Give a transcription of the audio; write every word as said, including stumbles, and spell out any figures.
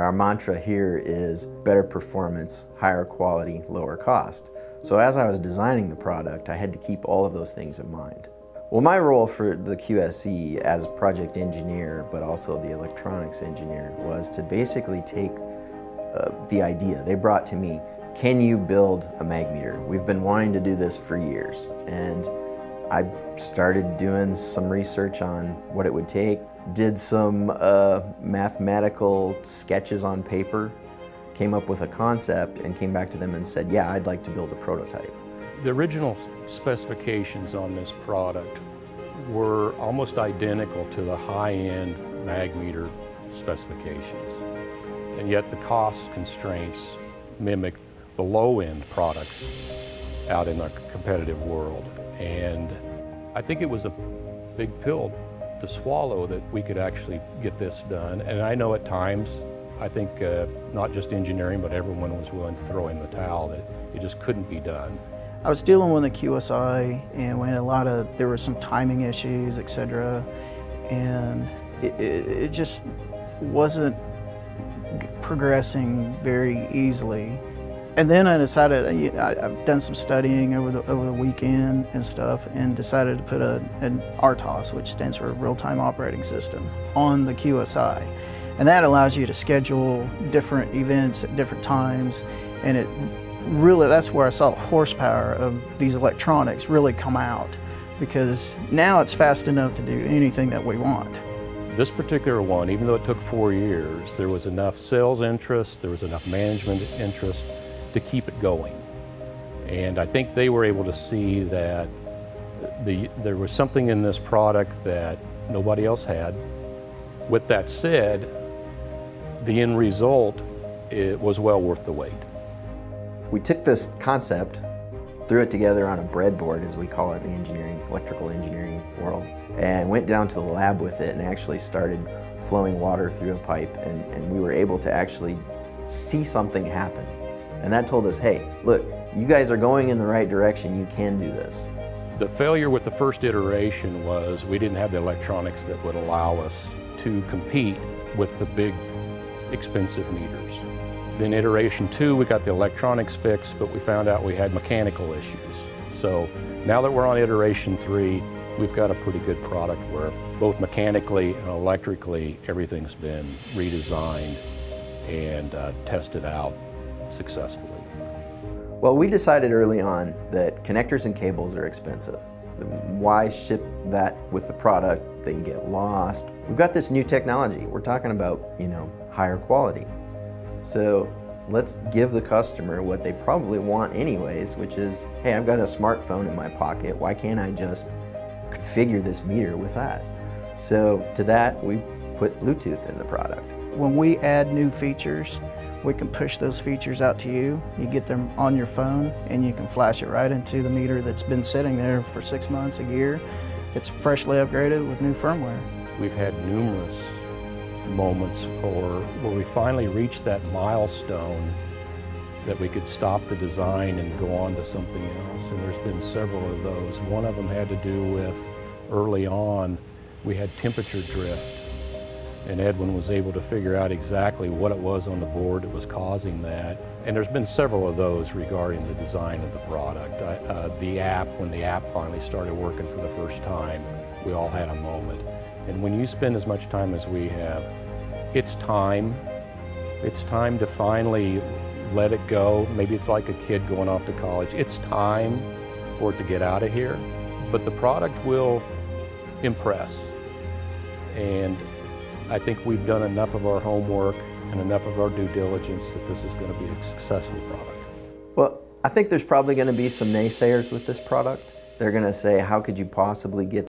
our mantra here is better performance, higher quality, lower cost. So as I was designing the product, I had to keep all of those things in mind. Well, my role for the Q S E as project engineer, but also the electronics engineer, was to basically take uh, the idea they brought to me. Can you build a mag meter? We've been wanting to do this for years. And I started doing some research on what it would take, did some uh, mathematical sketches on paper, came up with a concept, and came back to them and said, yeah, I'd like to build a prototype. The original specifications on this product were almost identical to the high-end mag meter specifications, and yet the cost constraints mimic the low-end products out in the competitive world. And I think it was a big pill to swallow that we could actually get this done. And I know at times, I think uh, not just engineering, but everyone was willing to throw in the towel, that it just couldn't be done. I was dealing with the Q S I, and we had a lot of, there were some timing issues, et cetera, and it, it, it just wasn't progressing very easily. And then I decided, I, I've done some studying over the, over the weekend and stuff, and decided to put a, an R T O S, which stands for Real-Time Operating System, on the Q S I. And that allows you to schedule different events at different times, and it really, that's where I saw the horsepower of these electronics really come out, because now it's fast enough to do anything that we want. This particular one, even though it took four years, there was enough sales interest, there was enough management interest to keep it going. And I think they were able to see that the, there was something in this product that nobody else had. With that said, the end result, it was well worth the wait. We took this concept, threw it together on a breadboard, as we call it in the engineering, electrical engineering world, and went down to the lab with it and actually started flowing water through a pipe, and, and we were able to actually see something happen. And that told us, hey, look, you guys are going in the right direction, you can do this. The failure with the first iteration was we didn't have the electronics that would allow us to compete with the big, expensive meters. Then iteration two, we got the electronics fixed, but we found out we had mechanical issues. So now that we're on iteration three, we've got a pretty good product where both mechanically and electrically, everything's been redesigned and uh, tested out successfully. Well, we decided early on that connectors and cables are expensive. Why ship that with the product? They can get lost. We've got this new technology. We're talking about, you know, higher quality. So let's give the customer what they probably want anyways, which is, hey, I've got a smartphone in my pocket. Why can't I just configure this meter with that? So to that, we put Bluetooth in the product. When we add new features, we can push those features out to you. You get them on your phone, and you can flash it right into the meter that's been sitting there for six months, a year. It's freshly upgraded with new firmware. We've had numerous moments or where we finally reached that milestone that we could stop the design and go on to something else, and there's been several of those. One of them had to do with, early on, we had temperature drift, and Edwin was able to figure out exactly what it was on the board that was causing that. And there's been several of those regarding the design of the product. I, uh, the app, when the app finally started working for the first time, we all had a moment. And when you spend as much time as we have, it's time. It's time to finally let it go. Maybe it's like a kid going off to college. It's time for it to get out of here. But the product will impress. And I think we've done enough of our homework and enough of our due diligence that this is going to be a successful product. Well, I think there's probably going to be some naysayers with this product. They're going to say, how could you possibly get